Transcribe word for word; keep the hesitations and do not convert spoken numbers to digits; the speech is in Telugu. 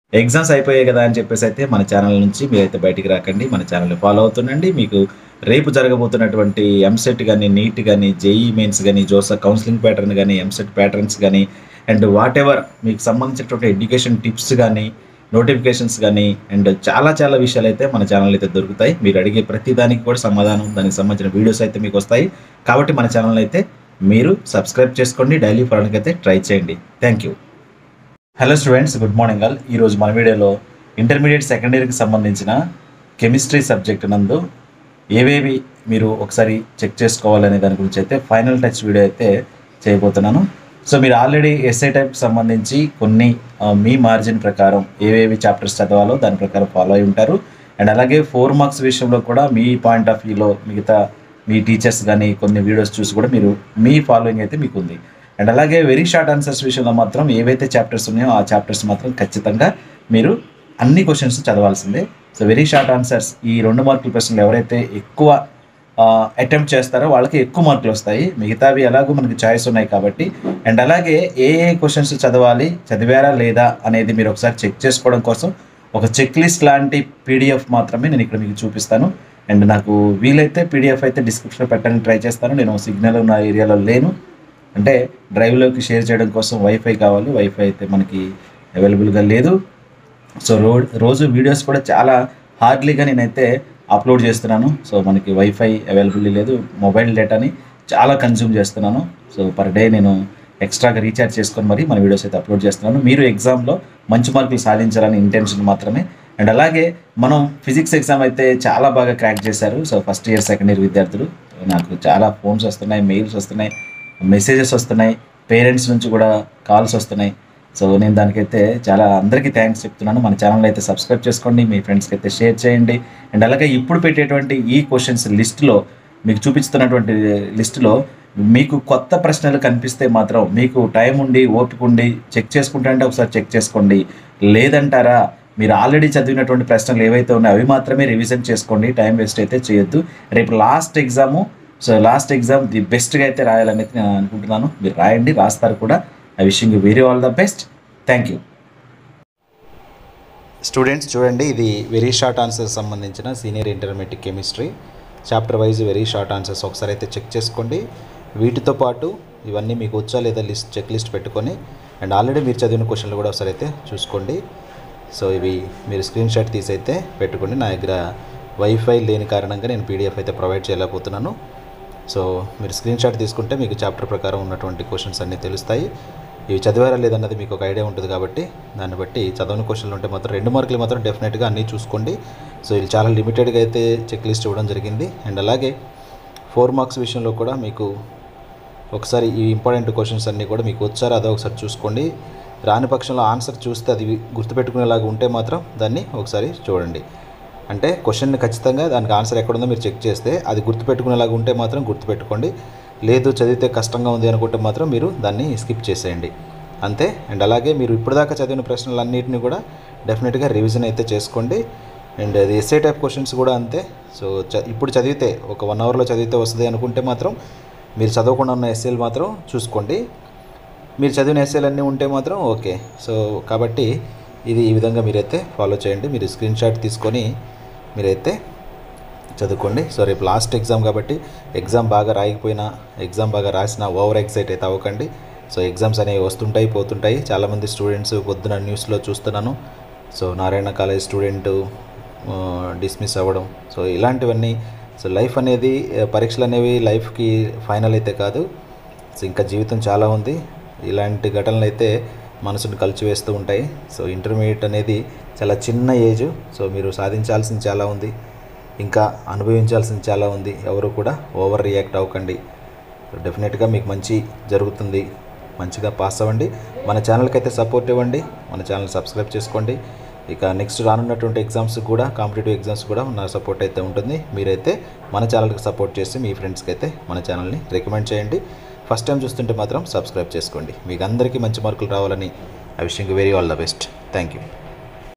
ఎగ్జామ్స్ అయిపోయాయి కదా అని చెప్పేసి అయితే మన ఛానల్ నుంచి మీరైతే బయటికి రాకండి. మన ఛానల్‌ని ఫాలో అవుతుండండి. మీకు రేపు జరగబోతున్నటువంటి ఎంసెట్ గాని, నీట్ గాని, జేఈఈ మెయిన్స్ గాని, జోసా కౌన్సెలింగ్ ప్యాటర్న్ గాని, ఎంసెట్ ప్యాటర్న్స్ గాని అండ్ వాటెవర్ మీకు సంబంధించినటువంటి ఎడ్యుకేషన్ టిప్స్ గాని, నోటిఫికేషన్స్ గాని అండ్ చాలా చాలా విషయాలైతే మన ఛానల్‌లో అయితే దొరుకుతాయి. మీరు అడిగే ప్రతి దానికి కూడా సమాధానం, దానికి సంబంధించిన వీడియోస్ అయితే మీకొస్తాయి. కాబట్టి మన ఛానల్‌ని అయితే మీరు సబ్స్క్రైబ్ చేసుకోండి. డైలీ ఫాలోయింగ్ అయితే ట్రై చేయండి. Thank you. Hello students, good morning all. ఈరోజు మన వీడియోలో ఇంటర్మీడియట్ సెకండ్ ఇయర్కి సంబంధించిన కెమిస్ట్రీ సబ్జెక్ట్ నందు ఏవేవి మీరు ఒకసారి చెక్ చేసుకోవాలనే దాని గురించి అయితే ఫైనల్ టచ్ వీడియో అయితే చేయబోతున్నాను. సో మీరు ఆల్రెడీ ఎస్ఐ టైప్కి సంబంధించి కొన్ని మీ మార్జిన్ ప్రకారం ఏవేవి చాప్టర్స్ చదవాలో దాని ప్రకారం ఫాలో అయి ఉంటారు. అండ్ అలాగే ఫోర్ మార్క్స్ విషయంలో కూడా మీ పాయింట్ ఆఫ్ వ్యూలో మిగతా మీ టీచర్స్ కానీ కొన్ని వీడియోస్ చూసి కూడా మీరు మీ ఫాలోయింగ్ అయితే మీకు ఉంది. అండ్ అలాగే వెరీ షార్ట్ ఆన్సర్స్ విషయంలో మాత్రం ఏవైతే చాప్టర్స్ ఉన్నాయో ఆ చాప్టర్స్ మాత్రం ఖచ్చితంగా మీరు అన్ని క్వశ్చన్స్ చదవాల్సిందే. సో వెరీ షార్ట్ ఆన్సర్స్ ఈ రెండు మార్కుల ప్రశ్నలు ఎవరైతే ఎక్కువ అటెంప్ట్ చేస్తారో వాళ్ళకి ఎక్కువ మార్కులు వస్తాయి. మిగతావి ఎలాగో మనకి చాయిస్ ఉన్నాయి కాబట్టి. అండ్ అలాగే ఏ ఏ క్వశ్చన్స్ చదవాలి, చదివారా లేదా అనేది మీరు ఒకసారి చెక్ చేసుకోవడం కోసం ఒక చెక్ లిస్ట్ లాంటి పీడిఎఫ్ మాత్రమే నేను ఇక్కడ మీకు చూపిస్తాను. అండ్ నాకు వీలైతే పీడిఎఫ్ అయితే డిస్క్రిప్షన్లో పెట్టడానికి ట్రై చేస్తాను. నేను సిగ్నల్ ఉన్న ఏరియాలో లేను, అంటే డ్రైవ్లోకి షేర్ చేయడం కోసం వైఫై కావాలి. వైఫై అయితే మనకి అవైలబుల్గా లేదు. సో రో రోజు వీడియోస్ కూడా చాలా హార్డ్లీగా నేనైతే అప్లోడ్ చేస్తున్నాను. సో మనకి వైఫై అవైలబిలిటీ లేదు. మొబైల్ డేటాని చాలా కన్జ్యూమ్ చేస్తున్నాను. సో పర్ డే నేను ఎక్స్ట్రాగా రీఛార్జ్ చేసుకొని మరి మన వీడియోస్ అయితే అప్లోడ్ చేస్తున్నాను. మీరు ఎగ్జామ్లో మంచి మార్కులు సాధించాలని ఇంటెన్షన్ మాత్రమే. అండ్ అలాగే మనం ఫిజిక్స్ ఎగ్జామ్ అయితే చాలా బాగా క్రాక్ చేశారు. So first year second year విద్యార్థులు నాకు చాలా ఫోన్స్ వస్తున్నాయి, మెయిల్స్ వస్తున్నాయి, మెసేజెస్ వస్తున్నాయి, పేరెంట్స్ నుంచి కూడా కాల్స్ వస్తున్నాయి. సో నేను దానికైతే చాలా అందరికీ థ్యాంక్స్ చెప్తున్నాను. మన ఛానల్ అయితే సబ్స్క్రైబ్ చేసుకోండి, మీ ఫ్రెండ్స్కి అయితే షేర్ చేయండి. అండ్ అలాగే ఇప్పుడు పెట్టేటువంటి ఈ క్వశ్చన్స్ లిస్టులో మీకు చూపిస్తున్నటువంటి లిస్టులో మీకు కొత్త ప్రశ్నలు కనిపిస్తే మాత్రం మీకు టైం ఉండి ఓపిక ఉండి చెక్ చేసుకుంటే అంటే ఒకసారి చెక్ చేసుకోండి. లేదంటారా మీరు ఆల్రెడీ చదివినటువంటి ప్రశ్నలు ఏవైతే ఉన్నాయో అవి మాత్రమే రివిజన్ చేసుకోండి. టైం వేస్ట్ అయితే చేయొద్దు. రేపు last exam, so last exam the బెస్ట్గా అయితే రాయాలనేది నేను అనుకుంటున్నాను. మీరు రాయండి, రాస్తారు కూడా. I wishing you very all the best. Thank you. Students చూడండి, ఇది వెరీ షార్ట్ ఆన్సర్స్ సంబంధించిన senior intermediate chemistry chapter wise very short answers ఒకసారి అయితే చెక్ చేసుకోండి. వీటితో పాటు ఇవన్నీ మీకు వచ్చా లేదా లిస్ట్ చెక్ లిస్ట్ పెట్టుకొని అండ్ ఆల్రెడీ మీరు చదివిన క్వశ్చన్లు కూడా ఒకసారి అయితే చూసుకోండి. సో ఇవి మీరు స్క్రీన్ షాట్ తీసి అయితే పెట్టుకోండి. నా దగ్గర వైఫై లేని కారణంగా నేను పీడిఎఫ్ అయితే ప్రొవైడ్ చేయలేకపోతున్నాను. సో మీరు స్క్రీన్ షాట్ తీసుకుంటే మీకు చాప్టర్ ప్రకారం ఉన్నటువంటి క్వశ్చన్స్ అన్నీ తెలుస్తాయి. ఇవి చదివారా లేదన్నది మీకు ఒక ఐడియా ఉంటుంది కాబట్టి దాన్ని బట్టి చదవని క్వశ్చన్లు ఉంటే మాత్రం రెండు మార్కులు మాత్రం డెఫినెట్గా అన్నీ చూసుకోండి. సో ఇది చాలా లిమిటెడ్గా అయితే చెక్ లిస్ట్ ఇవ్వడం జరిగింది. అండ్ అలాగే ఫోర్ మార్క్స్ విషయంలో కూడా మీకు ఒకసారి ఈ ఇంపార్టెంట్ క్వశ్చన్స్ అన్నీ కూడా మీకు వచ్చారా అదో ఒకసారి చూసుకోండి. రాని పక్షంలో ఆన్సర్ చూస్తే అది గుర్తుపెట్టుకునేలాగా ఉంటే మాత్రం దాన్ని ఒకసారి చూడండి. అంటే క్వశ్చన్ని ఖచ్చితంగా దానికి ఆన్సర్ ఎక్కడుందో మీరు చెక్ చేస్తే అది గుర్తుపెట్టుకునేలాగా ఉంటే మాత్రం గుర్తుపెట్టుకోండి. లేదు చదివితే కష్టంగా ఉంది అనుకుంటే మాత్రం మీరు దాన్ని స్కిప్ చేసేయండి అంతే. అండ్ అలాగే మీరు ఇప్పటిదాకా చదివిన ప్రశ్నలన్నింటినీ కూడా డెఫినెట్గా రివిజన్ అయితే చేసుకోండి. అండ్ అది ఎస్ఏ టైప్ క్వశ్చన్స్ కూడా అంతే. సో చ ఇప్పుడు చదివితే ఒక వన్ అవర్లో చదివితే వస్తుంది అనుకుంటే మాత్రం మీరు చదవకుండా ఉన్న ఎస్ఏలు మాత్రం చూసుకోండి. మీరు చదివిన ఎస్ఏలు అన్నీ ఉంటే మాత్రం ఓకే. సో కాబట్టి ఇది ఈ విధంగా మీరైతే ఫాలో చేయండి. మీరు స్క్రీన్ షాట్ తీసుకొని మీరైతే చదువుకోండి. సో రేపు లాస్ట్ ఎగ్జామ్ కాబట్టి ఎగ్జామ్ బాగా రాయకపోయినా, ఎగ్జామ్ బాగా రాసినా ఓవర్ ఎక్సైట్ అయితే అవ్వకండి. సో ఎగ్జామ్స్ అనేవి వస్తుంటాయి పోతుంటాయి. చాలామంది స్టూడెంట్స్ పొద్దున న్యూస్లో చూస్తున్నాను. So Narayana college student dismiss అవ్వడం, సో ఇలాంటివన్నీ. సో లైఫ్ అనేది, పరీక్షలు అనేవి లైఫ్కి ఫైనల్ అయితే కాదు. సో ఇంకా జీవితం చాలా ఉంది. ఇలాంటి ఘటనలు అయితే మనసును కలిచివేస్తూ ఉంటాయి. సో ఇంటర్మీడియట్ అనేది చాలా చిన్న ఏజ్. సో మీరు సాధించాల్సింది చాలా ఉంది, ఇంకా అనుభవించాల్సింది చాలా ఉంది. ఎవరు కూడా ఓవర్ రియాక్ట్ అవ్వకండి. డెఫినెట్గా మీకు మంచి జరుగుతుంది. మంచిగా పాస్ అవ్వండి. మన ఛానల్కి అయితే సపోర్ట్ ఇవ్వండి. మన ఛానల్ సబ్స్క్రైబ్ చేసుకోండి. ఇక నెక్స్ట్ రానున్నటువంటి ఎగ్జామ్స్ కూడా, కాంపిటేటివ్ ఎగ్జామ్స్ కూడా నా సపోర్ట్ అయితే ఉంటుంది. మీరైతే మన ఛానల్కి సపోర్ట్ చేసి మీ ఫ్రెండ్స్కి అయితే మన ఛానల్ని రికమెండ్ చేయండి. ఫస్ట్ టైం చూస్తుంటే మాత్రం సబ్స్క్రైబ్ చేసుకోండి. మీకు అందరికీ మంచి మార్కులు రావాలని I wishing you very all the best. Thank you.